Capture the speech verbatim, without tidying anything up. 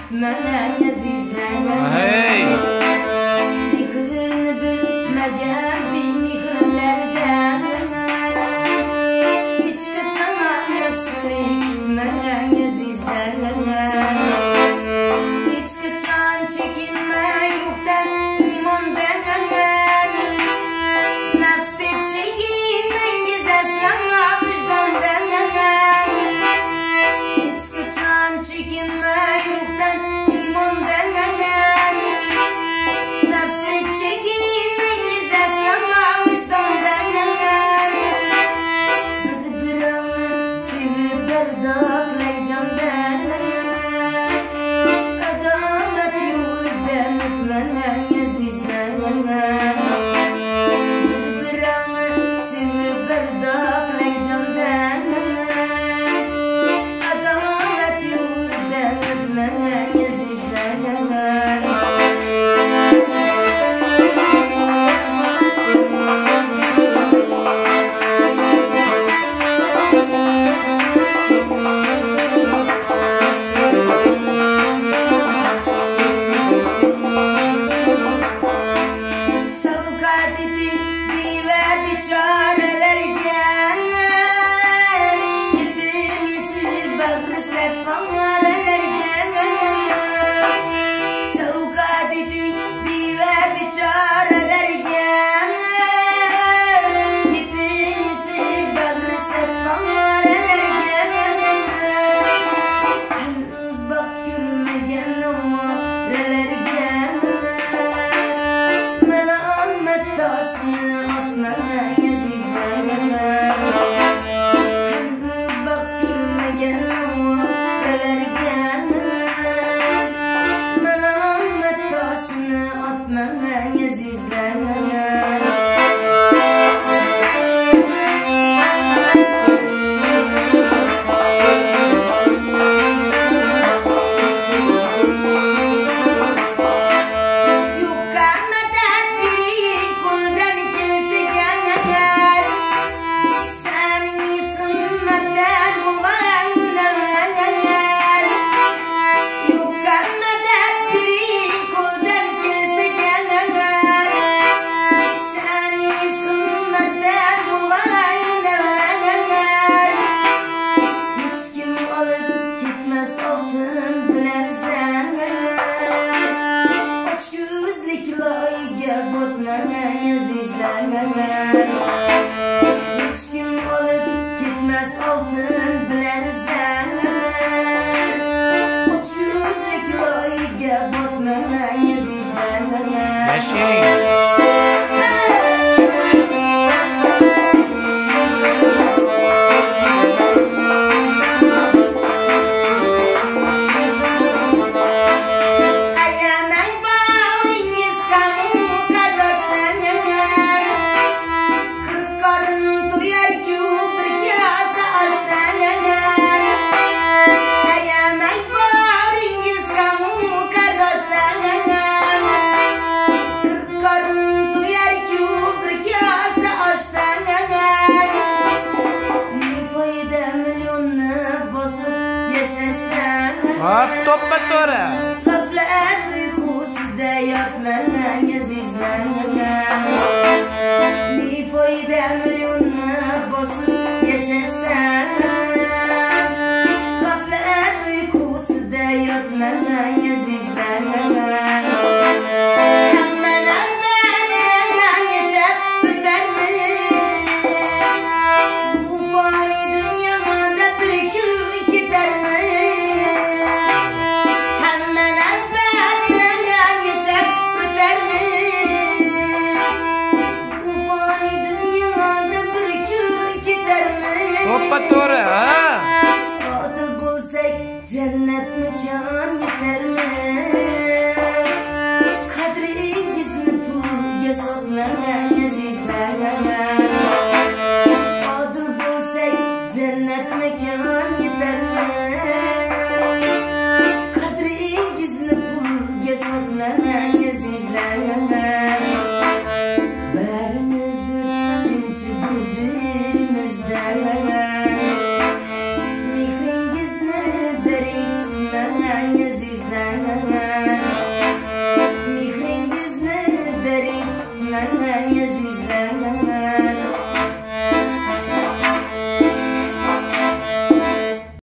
tutmagan azizlar. Hey. Mehrini bilmagan bemehrlardan hech qachon yaxshilik kutmagan azizlar. Hech qachon chekinmay ruhdan iymondan nafs deb chekinmangiz aslan vijdondan. Hech qachon chekinmay ruhdan iymondan nafs deb chekinmangiz aslan vijdondan. Bir-birini sevib bardoqlang jondan adolat yo'lidan o'tmagan azizlar. Bir-birini sevib bardoqlang jondan adolat yo'lidan o'tmagan azizlar. Şefkat etin beva bechoralarga, yetim yesir bag'ri sarponlarga. Şefkat etin beva bechoralarga, yetim yesir bag'ri sarponlarga. Hanuz baxt ko'rmagan noralarga malomat toshini otmagan azizlar. Hanuz baxt ko'rmagan noralarga malomat toshini otmagan azizlar. Hech kim olib ketmas oltin bilan zanar. Och ko'zlik loyiga botmagan azizlar. Yashang. Hop, toppa to'ra. G'aflat uyqusida yotmagan azizlar. Ne foyda millionni bosib yashashdan. G'aflat uyqusida yotmagan azizlar. Toppa to'ra, ha? Qotil bo'lsak jannat makon yetarmi? Qadringizni pulga sotmagan azizlar. Qotil bo'lsak jannat makon yetarmi?